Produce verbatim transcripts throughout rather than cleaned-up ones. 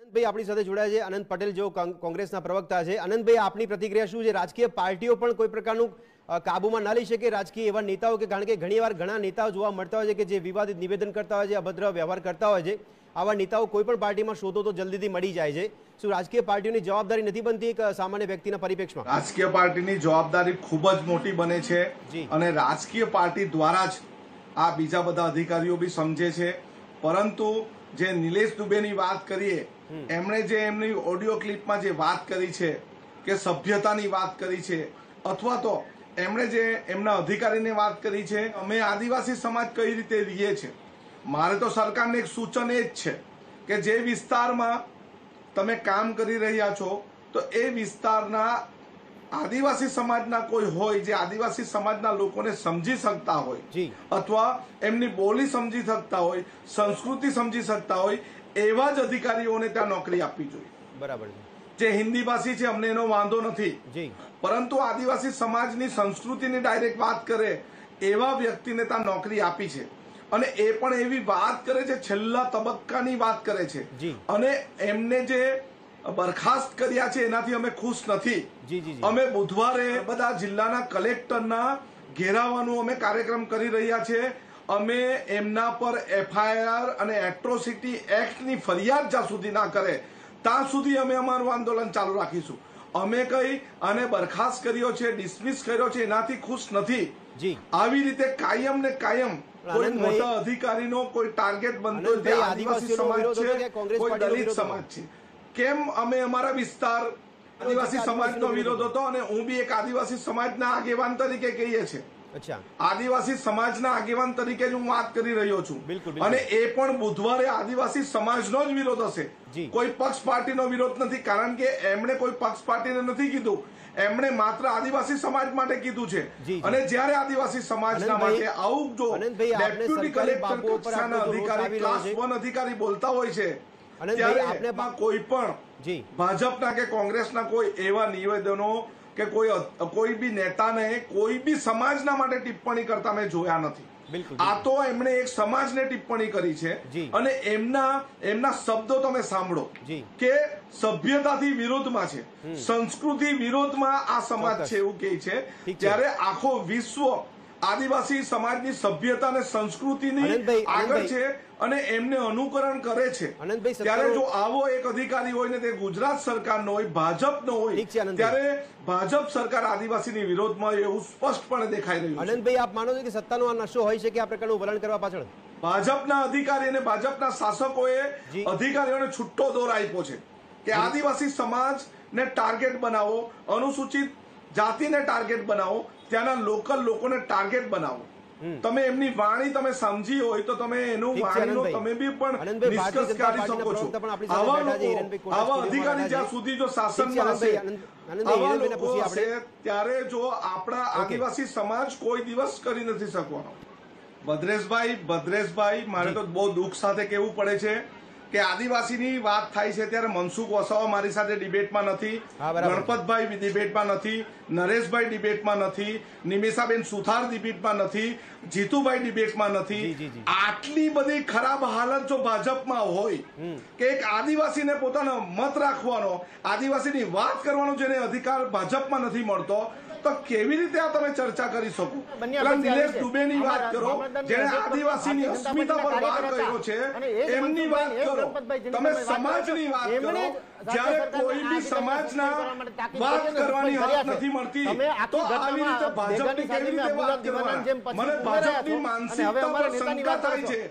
ભાઈ આપણી સાથે જોડાયા છે અનંત પટેલ જો કોંગ્રેસના પ્રવક્તા છે। અનંતભાઈ, આપની પ્રતિક્રિયા શું છે? રાજકીય પાર્ટીઓ પણ કોઈ પ્રકારનું કાબુમાં ના લઈ શકે રાજકીય એવા નેતાઓ કે કારણ કે ઘણીવાર ઘણા નેતાઓ જોવા મળતા હોય છે કે જે વિવાદિત નિવેદન કરતા હોય છે, અભદ્ર વ્યવહાર કરતા હોય છે, આવા નેતાઓ કોઈ પણ પાર્ટીમાં શોધો તો જલ્દીથી મળી જાય છે। શું રાજકીય પાર્ટીઓની જવાબદારી નથી બનતી એક સામાન્ય વ્યક્તિના પરિપ્રેક્ષમાં? રાજકીય પાર્ટીની જવાબદારી ખૂબ જ મોટી બને છે અને રાજકીય પાર્ટી દ્વારા જ આ બીજા બધા અધિકારીઓ બી સમજે છે। પરંતુ જે નિલેશ દુબેની વાત કરીએ, એમણે જે એમની ઓડિયો ક્લિપમાં જે વાત કરી છે કે સભ્યતાની વાત કરી છે, અથવા તો એમણે જે એમના અધિકારીની વાત કરી છે, અમે આદિવાસી સમાજ કઈ રીતે રહીએ છીએ, મારે તો સરકારને એક સૂચન એ જ છે કે જે વિસ્તારમાં તમે કામ કરી રહ્યા છો તો એ વિસ્તારના આદિવાસી સમાજના કોઈ હોય જે આદિવાસી સમાજના લોકોને સમજી શકતા હોય અથવા એમની બોલી સમજી શકતા હોય, સંસ્કૃતિ સમજી શકતા હોય, એવા જ અધિકારીઓને ત્યાં નોકરી આપવી જોઈએ। બરાબર છે। જે હિન્દી ભાષી છે અમને એનો વાંધો નથી, પરંતુ આદિવાસી સમાજની સંસ્કૃતિની ડાયરેક્ટ વાત કરે એવા વ્યક્તિને ત્યાં નોકરી આપી છે અને એ પણ એવી વાત કરે છે, છેલ્લા તબક્કાની વાત કરે છે અને એમને જે બરખાસ્ત કર્યા છે એનાથી અમે ખુશ નથી। અમે બુધવારે બધા જિલ્લાના કલેક્ટરના ઘેરાવાનું અમે કાર્યક્રમ કરી રહ્યા છે। અમે એમના પર એફઆઈઆર અને એટ્રોસિટી એક્ટની ફરિયાદ જ્યાં સુધી ના કરે ત્યાં સુધી અમે અમારું આંદોલન ચાલુ રાખીશું। અમે કઈ આને બરખાસ્ત કર્યો છે, ડિસમિસ કર્યો છે એનાથી ખુશ નથી। આવી રીતે કાયમ ને કાયમ કોઈ મોટા અધિકારીનો કોઈ ટાર્ગેટ બનતો હોય, આદિવાસી સમાજ છે, કોઈ દલિત સમાજ છે, કેમ અમે અમારા વિસ્તાર આદિવાસી સમાજનો વિરોધ હતો અને હું બી એક આદિવાસી સમાજના આગેવાન તરીકે કહીએ છીએ। આદિવાસી સમાજના આગેવાન તરીકે જ હું વાત કરી રહ્યો છું અને એ પણ બુધવારે આદિવાસી સમાજનો જ વિરોધ હશે, કોઈ પક્ષ પાર્ટીનો વિરોધ નથી, કારણ કે એમણે કોઈ પક્ષ પાર્ટીને નથી કીધું, એમણે માત્ર આદિવાસી સમાજ માટે કીધું છે। અને જ્યારે આદિવાસી સમાજના માટે આવું જો ડેપ્યુટી કલેક્ટર કક્ષાના અધિકારી, ક્લાસ વન અધિકારી બોલતા હોય છે, ત્યારે કોઈ પણ ભાજપના કે કોંગ્રેસના કોઈ એવા નિવેદનો કે કોઈ કોઈ બી નેતાને કોઈ બી સમાજના માટે ટિપ્પણી કરતા મેં જોયા નથી। આ તો એમણે એક સમાજને ટિપ્પણી કરી છે અને એમના એમના શબ્દો તમે સાંભળો કે સભ્યતાથી વિરોધમાં છે, સંસ્કૃતિ વિરોધમાં આ સમાજ છે એવું કહે છે, ત્યારે આખો વિશ્વ આદિવાસી સમાજની સભ્યતા અને સંસ્કૃતિની આગળ છે અને એમને અનુકરણ કરે છે। ત્યારે જો આવો એક અધિકારી હોય ને તે ગુજરાત સરકારનો હોય, ભાજપનો હોય, ત્યારે ભાજપ સરકાર આદિવાસીની વિરોધમાં એવું સ્પષ્ટપણે દેખાઈ રહ્યું છે। આનંદભાઈ, આપ માનો છો કે સત્તાનો આ નશો હોય છે કે આ પ્રકારનું વલણ કરવા પાછળ ભાજપના અધિકારી અને ભાજપના શાસકોએ અધિકારીઓને છૂટો દોર આપ્યો છે કે આદિવાસી સમાજને ટાર્ગેટ બનાવો, અનુસૂચિત જાતિને ટાર્ગેટ બનાવો, ત્યાંના લોકલ લોકોને ટાર્ગેટ બનાવો। તમે એમની વાણી તમે સમજી હોય તો તમે એનું વાણીનો તમે બી પણ નિષ્કર્ષ કાઢી શકો છો। આવા લોકો, આવા અધિકારી જ્યાં સુધી જો શાસનમાં હશે, આવા લોકો હશે, ત્યારે જો આપણા આદિવાસી સમાજ કોઈ દિવસ કરી નથી શકવાનો। ભદ્રેશભાઈ ભદ્રેશભાઈ મારે તો બહુ દુઃખ સાથે કહેવું પડે છે કે આદિવાસીની વાત થાય છે ત્યારે મનસુખ વસાવા મારી સાથે ડિબેટમાં નથી, ગણપતભાઈ ડિબેટમાં નથી, નરેશભાઈ ડિબેટમાં નથી, નિમિષાબેન સુથાર ડિબેટમાં નથી, જીતુભાઈ ડિબેટમાં નથી। આટલી બધી ખરાબ હાલત જો ભાજપમાં હોય કે એક આદિવાસીને પોતાનો મત રાખવાનો, આદિવાસીની વાત કરવાનો જેને અધિકાર ભાજપમાં નથી મળતો, તો કેવી રીતે આ તમે ચર્ચા કરી શકો? નિલેશ દુબેની વાત કરો, જેને આદિવાસીની અસ્મિતા પર વાત કર્યો છે, એમની વાત કરો, તમે સમાજની વાત કરો। જ્યારે કોઈ બી સમાજના વાત કરવાની હક નથી મળતી તો આવી રીતે ભાજપની કેવી રીતે વાત કરવાની? મને ભાજપની માનસિકતા પર શંકા થાય છે,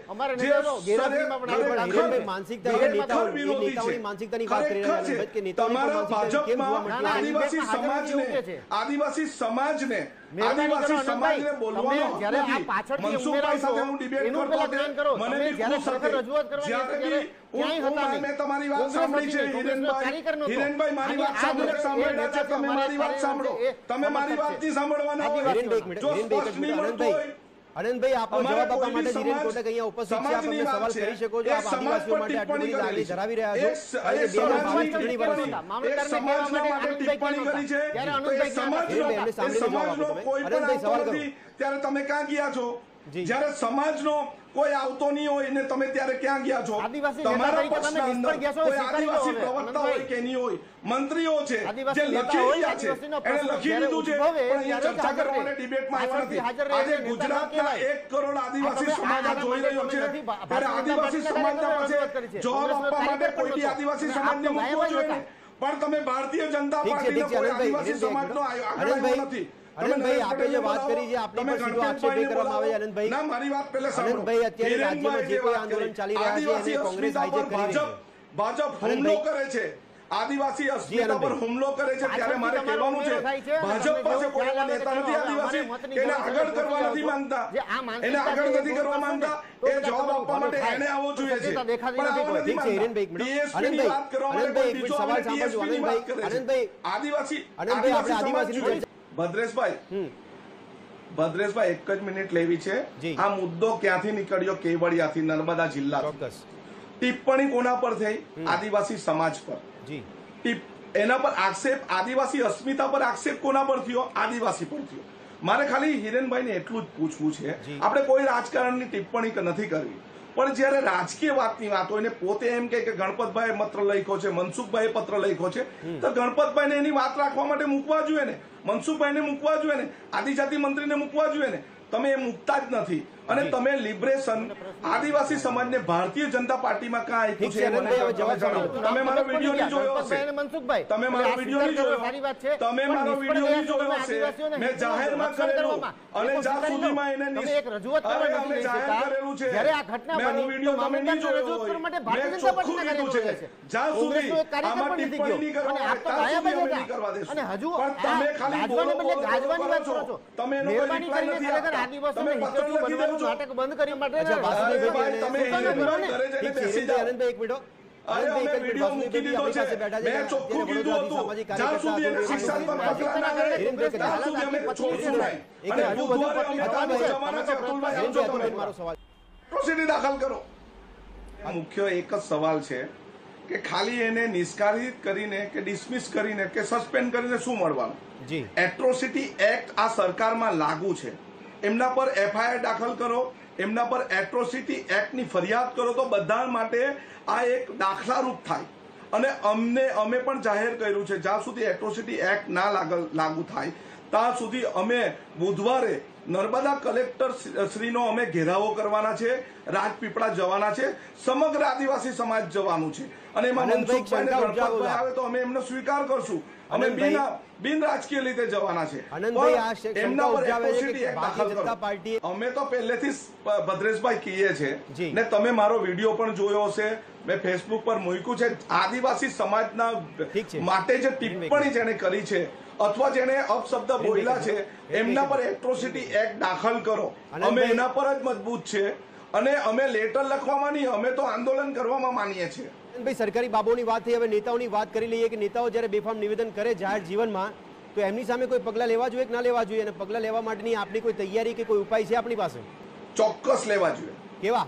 જે માનસિકતાની વાત કરી રહ્યા છે। તમારા ભાજપમાં આદિવાસી સમાજને આદિવાસી સમાજને આદિવાસી સમાજને બોલવાનો મનસુખભાઈ સાથે હું ડિબેટ કરતો મને બી ખુશ હતી, જ્યારે બી મેં તમારી વાત સાંભળી છે હિરેનભાઈ, હિરેનભાઈ મારી વાત સાંભળો, સાંભળ્યા છે તમે મારી વાત સાંભળો, તમે મારી વાત થી સાંભળવાના હોય, જો સ્પષ્ટ નહીં મળતું હોય। આનંદભાઈ, આપનો જવાબ આપવા માટે ધીરેન કોટક અહીંયા ઉપસ્થિત છે, આપ અમને સવાલ કરી શકો છો। આપ આદિવાસીઓ માટે આટલી બધી લાગણી ધરાવી રહ્યા છો અને બે હજાર બાવીસ ચૂંટણી વર્ષ ત્યારે તમે ક્યાં ગયા છો? જયારે સમાજનો કોઈ આવતો નહીં હોય ને તમે ત્યારે ક્યાં ગયા છો? તમારા પક્ષના અંદર કોઈ આદિવાસી પ્રવક્તા હોય કે નહીં હોય, મંત્રીઓ છે જે લખી રહ્યા છે, એને લખી લીધું છે પણ અહીંયા ચર્ચા કરવા માટે ડિબેટમાં આવ્યા નથી. આજે ગુજરાતના એક કરોડ આદિવાસી સમાજ આ જોઈ રહ્યો છે ત્યારે આદિવાસી સમાજના પાસે જવાબ આપવા માટે કોઈ બી આદિવાસી સમાજને મૂકવો જોઈએ ને. પણ તમે ભારતીય જનતા પાર્ટીને કોઈ આદિવાસી સમાજનો આગળ આવ્યો નથી. આનંદભાઈ, આપણે જે વાત કરી છે આપણી પર સીધો આક્ષેપ એ કરવામાં આવે છે. આનંદભાઈ, ના, મારી વાત પહેલા સાંભળો. આનંદભાઈ, અત્યારે રાજ્યમાં જે કોઈ આંદોલન ચાલી રહ્યા છે એને કોંગ્રેસ હાઈજેક કરી રહી છે. ભાજપ હુમલો કરે છે, આદિવાસી અસ્મિતા પર હુમલો કરે છે, ત્યારે મારે કહેવાનું છે ભાજપ પાસે કોઈ એવા નેતા નથી આદિવાસી કે એને આગળ કરવા નથી માંગતા, એને આગળ નથી કરવા માંગતા. એ જવાબ આપવા માટે એને આવવો જોઈએ છે પણ આવો નથી માંગતા. ડીએસપી ની વાત કરવા માટે કોઈ બીજો આવે ડીએસપી ની વાત કરે છે. આદિવાસી આદિવાસી સમાજ ભદ્રેશભાઈ ભદ્રેશભાઈ એક જ મિનિટ લેવી છે. આ મુદ્દો ક્યાંથી નીકળ્યો? કેવડિયાથી, નર્મદા જિલ્લા. ટિપ્પણી કોના પર થઈ? આદિવાસી સમાજ પર. એના પર આક્ષેપ, આદિવાસી અસ્મિતા પર આક્ષેપ કોના પર થયો? આદિવાસી પર થયો. મારે ખાલી હિરેનભાઈ ને એટલું જ પૂછવું છે, આપણે કોઈ રાજકારણની ટિપ્પણી નથી કરવી, પણ જયારે રાજકીય વાતની વાત હોય ને પોતે એમ કે ગણપતભાઈ પત્ર લખ્યો છે, મનસુખભાઈ પત્ર લખ્યો છે, તો ગણપતભાઈને એની વાત રાખવા માટે મૂકવા જોઈએ ને, મનસુખભાઈને મૂકવા જોઈએ ને, આદિજાતિ મંત્રીને મૂકવા જોઈએ ને. તમે એ મૂકતા જ નથી અને તમે લિબરેશન આદિવાસી સમાજને ભારતીય જનતા પાર્ટીમાં ક્યાં આપ્યું છે? તમે મારો વિડીયો નહીં જોયો હશે, તમે મારો વિડીયો નહીં જોયો, તમે મારો વિડીયો નહીં જોયો હશે. મેં જાહેરમાં કરેલું અને જ્યાં સુધીમાં એને અમે જાહેર કરેલું છે, મેં વિડીયો તમે નહીં જોયો હોય, મેં ચોખ્ખું કીધું છે જ્યાં સુધી આમાં ટિપ્પણી નહીં કરવા ત્યાં સુધી અમે નહીં કરવા દેશું. પણ તમે ખાલી બોલો બોલો કરો છો, તમે એનો કોઈ રિપ્લાય નથી આપતા. તમે પત્ર લખી દો છો, નાટક બંધ કરી માટે તમે ઘરે બેસી જાઓ. અરે અમે વિડિયો મૂકી દીધો છે, મેં ચોખ્ખું કીધું હતું જ્યાં સુધી એને શિક્ષણ પર પગલાં ના કરે ત્યાં સુધી અમે છોડશું નહીં. અને બુધવારે અમે તમારે જવાના છે. અતુલભાઈ સમજો, તમે મારો સવાલ પ્રોસિડી દાખલ કરો. મુખ્ય એક જ સવાલ છે કે ખાલી એને નિષ્કારિત કરીને કે ડિસમિસ કરીને કે સસ્પેન્ડ કરીને શું મળવાનું? એટ્રોસિટી એક્ટ આ સરકારમાં લાગુ છે, એમના પર એફઆઈઆર દાખલ કરો, એમના પર એટ્રોસિટી એક્ટની ફરિયાદ કરો તો બધા માટે આ એક દાખલારૂપ થાય. અને અમને અમે પણ જાહેર કર્યું છે જ્યાં સુધી એટ્રોસિટી એક્ટ ના લાગુ થાય ત્યાં સુધી અમે બુધવારે નર્મદા કલેક્ટર શ્રીનો અમે ઘેરાવો કરવાના છે, રાજપીપળા જવાના છે, સમગ્ર આદિવાસી સમાજ જવાનું છે. અને એમાં મનસુખભાઈને ગણપતભાઈ આવે તો અમે એમનો સ્વીકાર કરશું. અમે બિન બિન રાજકીય રીતે જવાના છે. એમના પર એટ્રોસિટી એક્ટ દાખલ કરો. અમે તો પહેલેથી ભદ્રેશભાઈ કહીએ છે ને તમે મારો વિડીયો પણ જોયો હશે, મેં ફેસબુક પર મૂક્યું છે. આદિવાસી સમાજના માટે જે ટિપ્પણી જેને કરી છે અથવા જેને અપશબ્દ બોલ્યા છે એમના પર એટ્રોસિટી એક્ટ દાખલ કરો. અમે એના પર જ મજબૂત છે અને અમે લેટર લખવામાં નહીં, અમે તો આંદોલન કરવામાં માનીએ છીએ. ભાઈ, સરકારી બાબોની વાત થઈ, હવે નેતાઓની વાત કરી લઈએ કે નેતાઓ જ્યારે બેફામ નિવેદન કરે જાહેર જીવનમાં તો એમની સામે કોઈ પગલાં લેવા જોઈએ કે ના લેવા જોઈએ? અને પગલાં લેવા માટેની આપની કોઈ તૈયારી કે કોઈ ઉપાય છે આપણી પાસે? ચોક્કસ લેવા જોઈએ. કેવા?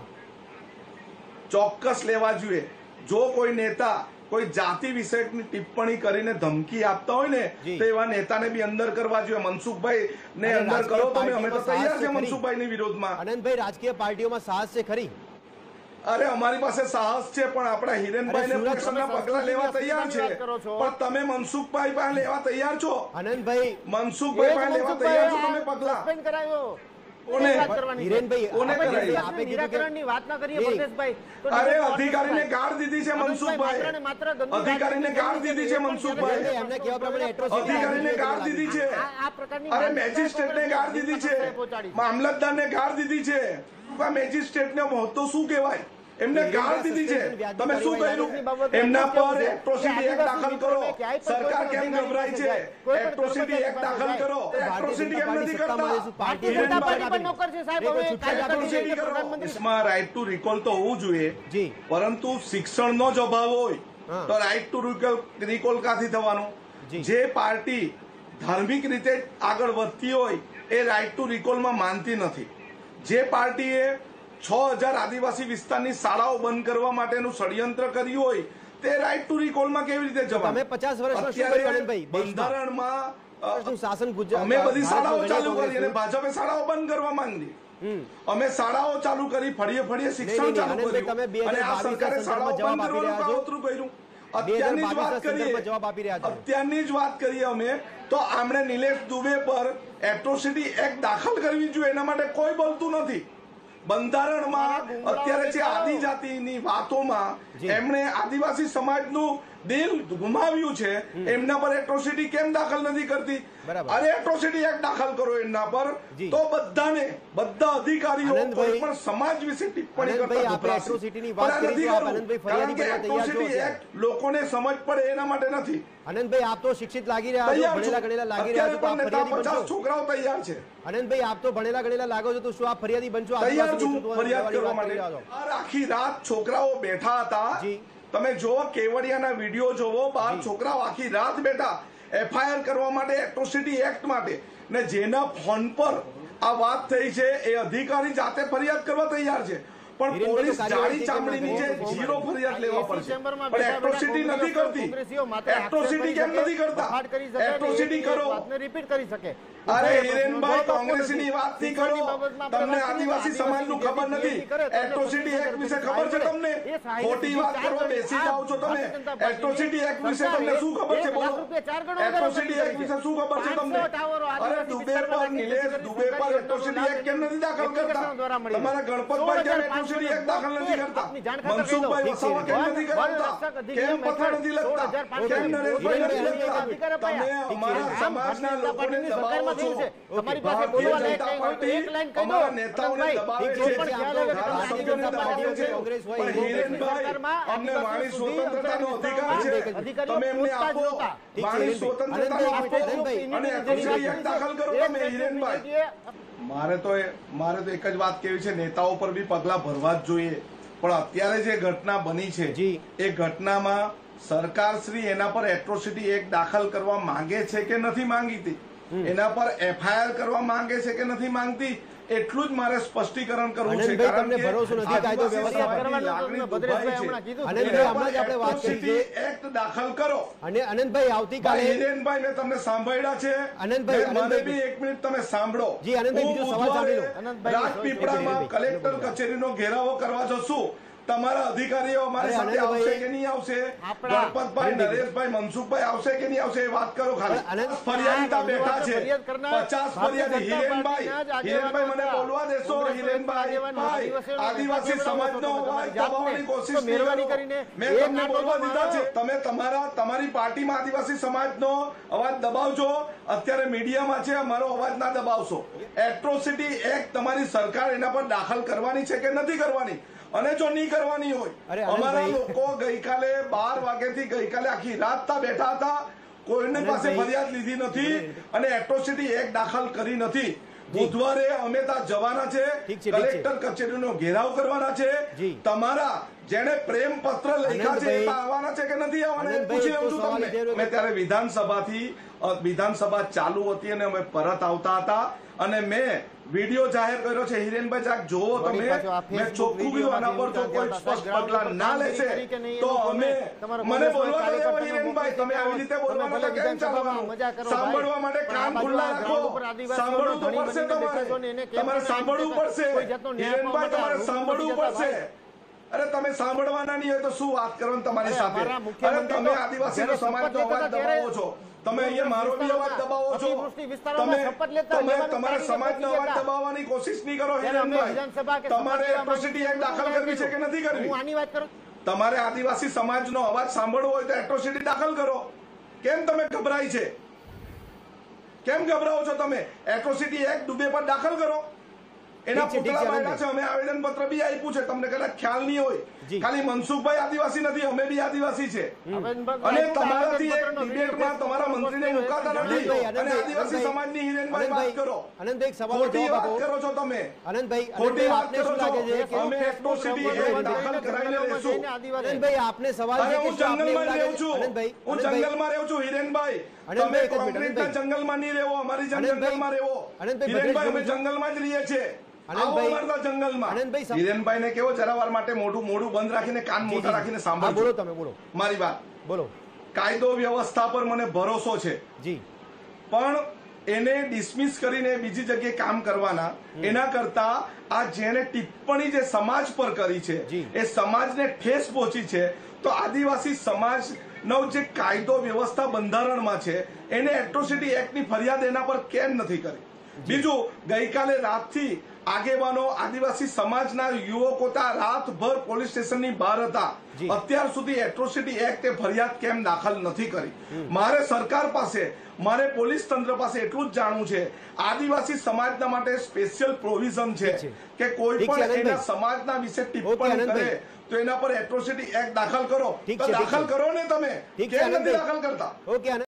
ચોક્કસ લેવા જોઈએ. જો કોઈ નેતા કોઈ જાતિ વિષયકની ટિપ્પણી કરીને ધમકી આપતા હોય ને તો એવા નેતાને બી અંદર કરવા જોઈએ. મનસુખભાઈ ને અંદર કરો તો અમે તો તૈયાર છે મનસુખભાઈની વિરોધમાં. આનંદભાઈ, રાજકીય પાર્ટીઓમાં સાહસ છે ખરી? અરે અમારી પાસે સાહસ છે પણ આપણા હિરેનભાઈ ને પક્ષના પગલા લેવા તૈયાર છે, પણ તમે મનસુખભાઈ પાસે લેવા તૈયાર છો? આનંદભાઈ, મનસુખભાઈ પાસે લેવા તૈયાર છો તમે પગલા? સસ્પેન્ડ કરાયો કોને? હિરેનભાઈ, કોને કરાવી? આપે નિરાકરણની વાત ના કરીએ ભદ્રેશભાઈ. અરે અધિકારીને ગાળ દીધી છે મનસુખભાઈ, અધિકારીને ગાળ દીધી છે મનસુખભાઈ, એમને કેવા પ્રમાણે એટ્રોસિટી અધિકારીને ગાળ દીધી છે. અરે મેજિસ્ટ્રેટને ગાળ દીધી છે, મામલતદારને ગાળ દીધી છે. મેજિસ્ટ્રેટને હોતો શું કહેવાય? એમને ગાળ દીધી છે. તમે શું કર્યું? એમના પર એટ્રોસિટી એક્ટ દાખલ કરો. સરકાર કેમ ગભરાય છે? એટ્રોસિટી એક્ટ દાખલ કરો. એટ્રોસિટી કેમ નથી કરતા? રાઈટ ટુ રિકોલ તો હોવું જોઈએ, પરંતુ શિક્ષણનો જ અભાવ હોય તો રાઈટ ટુ રિકોલ ક્યાંથી થવાનું? જે પાર્ટી ધાર્મિક રીતે આગળ વધતી હોય એ રાઈટ ટુ રિકોલમાં માનતી નથી. જે પાર્ટીએ છ હજાર આદિવાસી વિસ્તારની શાળાઓ બંધ કરવા માટેનું ષડયંત્ર કર્યું હોય તે રાઈટ ટુ રિકોલમાં કેવી રીતે જવા? તમે પચાસ વર્ષમાં શું કર્યું આનંદભાઈ? બંધારણમાં શાસન ગુજરાત અમે બધી શાળાઓ ચાલુ કરી અને ભાજપે શાળાઓ બંધ કરવા માંગી. અમે શાળાઓ ચાલુ કરી, ફળીએ ફળીએ શિક્ષણ ચાલુ કર્યું અને આ સરકારે શાળાઓ બંધ કરવાનું કાવતરું કર્યું. અત્યારની જ વાત કરીએ અત્યારની જ વાત કરીએ અમે તો આમણે નિલેશ દુબે પર એટ્રોસિટી એક્ટ દાખલ કરવી જોઈએ, એના માટે કોઈ બોલતું નથી. બંધારણમાં અત્યારે જે આદિજાતિની વાતોમાં એમણે આદિવાસી સમાજનું દિલ ગુમાવ્યું છે, એમના પર એટ્રોસિટી કેમ દાખલ નથી કરતી? અરે એટ્રોસિટી એક્ટ દાખલ કરો એમના પર, તો બધાને બધા અધિકારીઓ કોઈ પણ સમાજ વિશે ટિપ્પણી કરતા ગભરાશે. પણ નથી કરવું, કારણ કે એટ્રોસિટી એક્ટ લોકોને સમજ પડે એના માટે નથી. આનંદભાઈ, આપ તો શિક્ષિત લાગી રહ્યા છો, ભણેલા ગણેલા લાગી રહ્યા છો, તો આપ ફરિયાદી બનશો? પચાસ છોકરાઓ તૈયાર છે. આનંદભાઈ, આપ તો ભણેલા ગણેલા લાગો છો, તો શું આપ ફરિયાદી બનશો? તૈયાર છું ફરિયાદ કરવા માટે. આખી રાત છોકરાઓ બેઠા હતા. તમે જો કેવડિયાના વિડીયો જોવો, બાર છોકરાઓ આખી રાત બેઠા એફઆઈઆર કરવા માટે, એટ્રોસિટી એક્ટ માટે, ને જેના ફોન પર આ વાત થઈ છે એ અધિકારી જાતે ફરિયાદ કરવા તૈયાર છે, પણ પોલીસ જાડી ચામડીની છે, જીરો ફરિયાદ લેવા પડશે. પણ એટ્રોસિટી નથી કરતી. એટ્રોસિટી કેમ નથી કરતા? એટ્રોસિટી કરો. રિપીટ કરી શકે. અરે હિરેનભાઈ, કોંગ્રેસની વાત થી કરો. તમને આદિવાસી સમાજનું ખબર નથી. એટ્રોસિટી એક્ટ વિશે ખબર છે તમને? ખોટી વાત કરો, બેસી જાઓ છો તમે. એટ્રોસિટી એક્ટ વિશે તમને શું ખબર છે? બોલો. એટ્રોસિટી એક્ટ વિશે શું ખબર છે તમને? અરે દુબે પર, નિલેશ દુબે પર એટ્રોસિટી એક્ટ કેમ નથી દાખલ કરતા? તમારા ગણપતભાઈ કેમ એટ્રોસિટી એક્ટ દાખલ નથી કરતા? મનસુખભાઈ વસાવા કેમ નથી કરતા? કેમ પત્ર નથી લખતા? કેમ નરેશભાઈ નથી લખતા? તમે અમારા સમાજના લોકોને દબાવો. તમારી પાસે બોલવા લાયક નહીં હોય તો એક લાઈન કહી દો. નેતાઓને દબાવે છે, ધારાસભ્યોને દબાવે છે, પણ હિરેનભાઈ, અમને વાણી સ્વતંત્રતાનો અધિકાર છે, તમે એમને આપો. વાણી સ્વતંત્રતાનો આપો અને એટ્રોસિટી એક્ટ દાખલ કરો તમે. હિરેનભાઈ, મારે તો મારે તો એક જ વાત કેવી છે, નેતાઓ પર બી પગલા ભરવા જ જોઈએ. પણ અત્યારે જે ઘટના બની છે એ ઘટનામાં સરકાર શ્રી એના પર એટ્રોસિટી એક્ટ દાખલ કરવા માંગે છે કે નથી માંગતી, એના પર એફઆઈઆર કરવા માંગે છે કે નથી માંગતી, એટલું જ મારે સ્પષ્ટીકરણ કરવું છે. કારણ કે ભરોસો નથી કાયદો વ્યવસ્થા લાગણી દુભાઈ છે. આનંદભાઈ, હમણાં જ આપણે વાત કરી છે, એક્ટ દાખલ કરો. અને આનંદભાઈ, આવતીકાલે હિરેનભાઈ મેં તમને સાંભળ્યા છે. આનંદભાઈ, મને બી એક મિનિટ તમે સાંભળો. જી આનંદભાઈ, બીજો સવાલ સાંભળી લો. રાજપીપળામાં કલેક્ટર કચેરીનો ઘેરાવો કરવા જશું. તમારા અધિકારીઓ અમારી સાથે આવશે કે નહીં આવશે? ગણપતભાઈ, નરેશભાઈ, મનસુખભાઈ આવશે કે નહીં આવશે? એ વાત કરો ખાલી. ફરિયાદી બેઠા છે, પચાસ ફરિયાદી. હિરેનભાઈ, હિરેનભાઈ મને બોલવા દેશો. હિરેનભાઈ, આદિવાસી સમાજનો અવાજ દબાવવાની કોશિશ નહીં કરો. મેં તમને બોલવા દીધા છે. તમે તમારા તમારી પાર્ટીમાં આદિવાસી સમાજનો અવાજ દબાવજો. અત્યારે મીડિયામાં છે, અમારો અવાજ ના દબાવશો. એટ્રોસિટી એક્ટ તમારી સરકાર એના પર દાખલ કરવાની છે કે નથી કરવાની? અને જો નહીં કરવાની હોય, અમારા લોકો ગઈકાલે બાર વાગ્યાથી ગઈકાલે આખી રાત બેઠા હતા, કોઈને પાસે ફરિયાદ લીધી નથી અને એટ્રોસિટી એક્ટ દાખલ કરી નથી. બુધવારે અમે ત્યાં જવાના છે, કલેક્ટર કચેરીનો ઘેરાવ કરવાના છે. તમારા જેને પ્રેમ પત્ર લખ્યા છે એ આવવાના છે કે નથી આવવાના પૂછી લઉં છું તમને. અમે ત્યારે વિધાનસભાથી વિધાનસભા ચાલુ હતી અને અમે પરત આવતા હતા અને મેં વિડીયો જાહેર કર્યો છે. હિરેનભાઈ જાક જોવો તમે, મેં ચોખ્ખું કીધું આના પર જો કોઈ સ્પષ્ટ પગલા ના લેશે તો અમે મને બોલવા દો. હિરેનભાઈ, તમે આવી રીતે બોલવા માટે કેમ ચાલવાનું? સાંભળવા માટે કાન ખુલ્લા રાખો. સાંભળવું તો પડશે તમારે. તમારે સાંભળવું પડશે. હિરેનભાઈ, તમારે સાંભળવું પડશે. અરે તમે સાંભળવાના નહીં હોય તો શું વાત કરવાની તમારી સાથે? અરે તમે આદિવાસી સમાજનો અવાજ દબાવો છો. તમે અહીંયા મારો બી અવાજ દબાવો છો. તમે તમે તમારા સમાજનો અવાજ દબાવવાની કોશિશ નહીં કરો. હિરેનભાઈ, તમારે એટ્રોસિટી એક્ટ દાખલ કરવી છે કે નથી કરવી? હું આની વાત કરું. તમારે આદિવાસી સમાજનો અવાજ સાંભળવો હોય તો એટ્રોસિટી દાખલ કરો. કેમ તમે ગભરાય છે? કેમ ગભરાવો છો તમે? એટ્રોસિટી એક્ટ દુબે પર દાખલ કરો. એના પુતળા બાંધ્યા છે. અમે આવેદન પત્ર બી આપ્યું છે. તમને કદાચ ખ્યાલ નહીં હોય, ખાલી મનસુખભાઈ આદિવાસી નથી, અમે બી આદિવાસી છે. અને તમારાથી એક ડિબેટમાં તમારા મંત્રીને મુકાતા નથી અને આદિવાસી સમાજની હિરેનભાઈ વાત કરો. આનંદભાઈ, એક સવાલ ખોટી વાત કરો છો તમે. આનંદભાઈ, ખોટી વાત કરો છો. અમે એટ્રોસિટી એક્ટ દાખલ કરાવીને લેશું. આનંદભાઈ, આપને સવાલ છે હું જંગલમાં રહું છું. હું જંગલમાં રહું છું. હિરેનભાઈ, તમે કોન્ક્રીટના જંગલમાં નહીં રહેવો, અમારી જંગલમાં રહેવો. હિરેનભાઈ, અમે જંગલમાં જ રહીએ છીએ. હિરેનભાઈ ને કેવો જરાવાર માટે મોઢું મોઢું બંધ રાખીને કાન મોટા રાખીને સાંભળો. બોલો તમે, બોલો મારી વાત બોલો. કાયદો વ્યવસ્થા પર મને ભરોસો છે જી, પણ એને ડિસમિસ કરીને બીજી જગ્યાએ કામ કરવાના એના કરતા આ જેને ટિપ્પણી જે સમાજ પર કરી છે એ સમાજને ઠેસ પહોંચી છે તો આદિવાસી સમાજનો જે કાયદો વ્યવસ્થા બંધારણમાં છે એને એટ્રોસિટી એક્ટની ફરિયાદ એના પર કેમ નથી કરી? બીજું, ગઈકાલે રાતથી આગેવાનો આદિવાસી સમાજના યુવકો ત્યાં રાતભર પોલીસ સ્ટેશનની બહાર હતા, અત્યાર સુધી એટ્રોસિટી એક્ટ એ ફરિયાદ કેમ દાખલ નથી કરી? મારે સરકાર પાસે, મારે પોલીસ તંત્ર પાસે એટલું જ જાણવું છે, આદિવાસી સમાજના માટે સ્પેશિયલ પ્રોવિઝન છે કે કોઈ પણ એના સમાજના વિશે ટિપ્પણી કરે તો એના પર એટ્રોસિટી એક્ટ દાખલ કરો, તો દાખલ કરો ને તમે, કેમ નથી દાખલ કરતા? ઓકે.